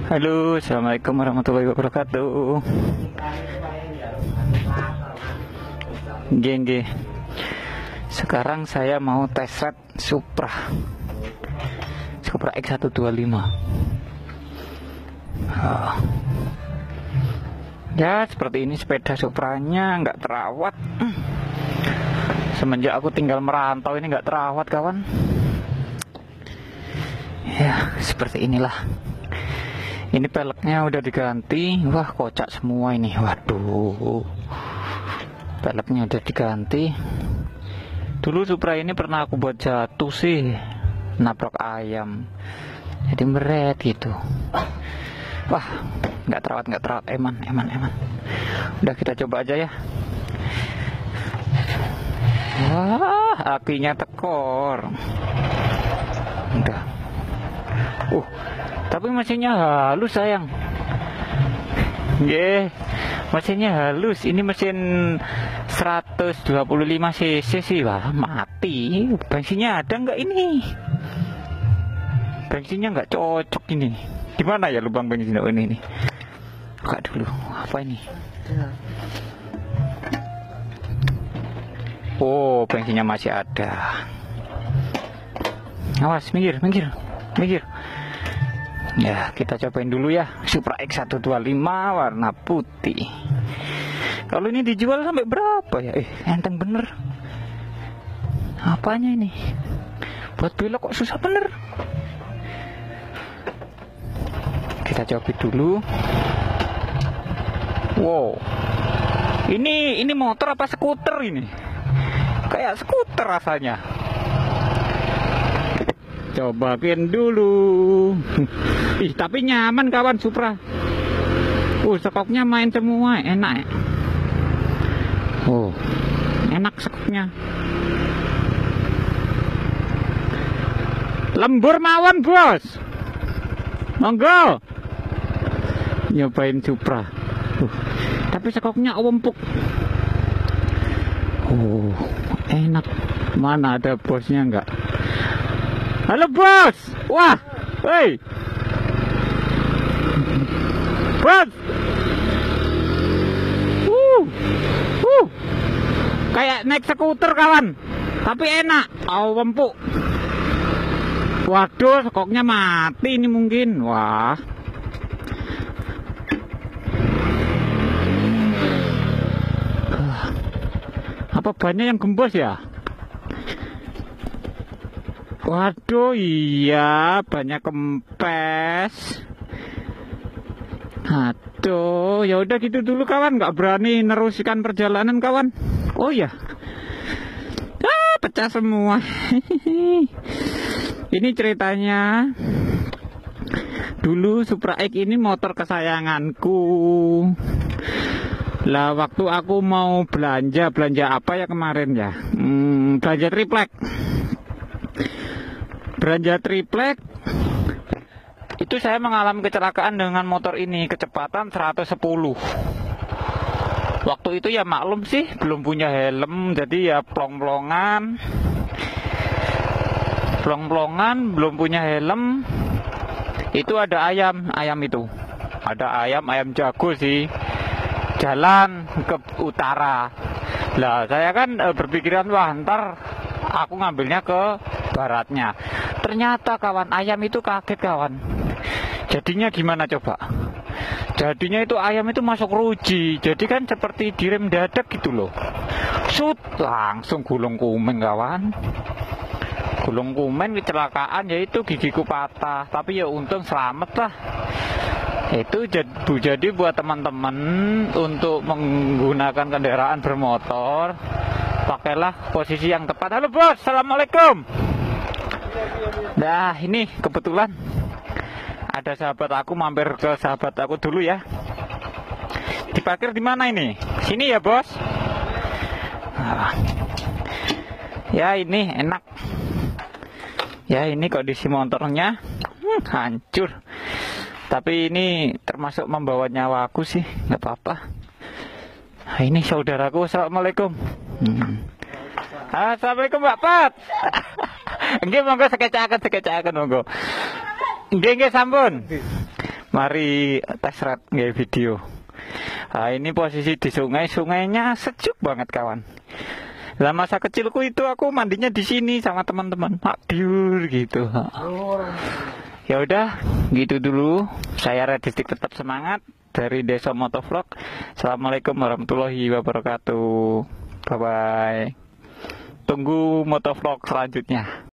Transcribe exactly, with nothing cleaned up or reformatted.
Halo, assalamualaikum warahmatullahi wabarakatuh. Geng, sekarang saya mau tes ride Supra Supra X seratus dua puluh lima. oh. Ya seperti ini, sepeda Supranya nggak terawat. Semenjak aku tinggal merantau ini nggak terawat kawan. Ya seperti inilah. Ini peleknya udah diganti. Wah kocak semua ini. Waduh, peleknya udah diganti. Dulu Supra ini pernah aku buat jatuh sih, nabrak ayam, jadi meret gitu. Wah nggak terawat, nggak terawat, eman eman eman. Udah kita coba aja ya. Wah apinya tekor. Udah. Uh Tapi mesinnya halus sayang. Yeah, mesinnya halus. Ini mesin seratus dua puluh lima cc sih. Wah mati. Bensinnya ada nggak ini? Bensinnya nggak cocok ini. Gimana ya lubang bensin ini nih? Buka dulu. Apa ini? Oh bensinnya masih ada. Awas, minggir, minggir, minggir. Ya kita cobain dulu ya Supra X seratus dua puluh lima warna putih. Kalau ini dijual sampai berapa ya? Eh enteng bener. Apanya ini? Buat belok kok susah bener. Kita cobain dulu. Wow, ini ini motor apa skuter ini? Kayak skuter rasanya. Cobain dulu. Ih tapi nyaman kawan Supra. Uh sekoknya main semua, enak ya. Oh enak sekoknya. Lembur mawon bos. Monggo nyobain Supra. uh, Tapi sekoknya empuk. Oh enak. Mana ada bosnya enggak? Halo bos. Wah, hei bos. Uh, uh, kayak naik skuter kawan, tapi enak. Oh empuk. Waduh, skoknya mati ini mungkin. Wah. Apa bannya yang gembos ya? Waduh, iya banyak kempes. Aduh, ya udah gitu dulu kawan, nggak berani neruskan perjalanan kawan. Oh ya, ah, pecah semua. Ini ceritanya. Dulu Supra X ini motor kesayanganku. Lah waktu aku mau belanja, belanja apa ya kemarin ya? Hmm, belanja triplek. Belanja triplek itu saya mengalami kecelakaan dengan motor ini, kecepatan seratus sepuluh. Waktu itu ya maklum sih belum punya helm, jadi ya plong-plongan plong-plongan belum punya helm. Itu ada ayam, ayam itu ada ayam, ayam jago sih, jalan ke utara. Lah saya kan e, berpikiran wah ntar aku ngambilnya ke baratnya. Ternyata kawan, ayam itu kaget kawan. Jadinya gimana coba? Jadinya itu ayam itu masuk ruji. Jadi kan seperti direm dadak gitu loh. Sut, langsung gulung kumeng kawan. Gulung kumeng, kecelakaan, yaitu gigiku patah. Tapi ya untung selamat lah. Itu jadi buat teman-teman untuk menggunakan kendaraan bermotor, pakailah posisi yang tepat. Halo bos, assalamualaikum. Nah ini kebetulan ada sahabat aku mampir ke sahabat aku dulu ya. Diparkir di mana ini? Sini ya bos. Nah, ya ini enak. Ya ini kondisi motornya hmm, hancur. Tapi ini termasuk membawa nyawa aku sih, nggak apa-apa. Nah, ini saudaraku, assalamualaikum. Hmm. Assalamualaikum Mbak Pat. Nggih monggo sekecaken sekecaken monggo. Nggih nggih sampun. Mari tes red nggak video. Nah, ini posisi di sungai, sungainya sejuk banget kawan. Lah masa kecilku itu aku mandinya di sini sama teman-teman, mak biur gitu. Ya udah, gitu dulu. Saya Redistik tetap semangat dari Desa Motovlog. Assalamualaikum warahmatullahi wabarakatuh. Bye bye. Tunggu motovlog selanjutnya.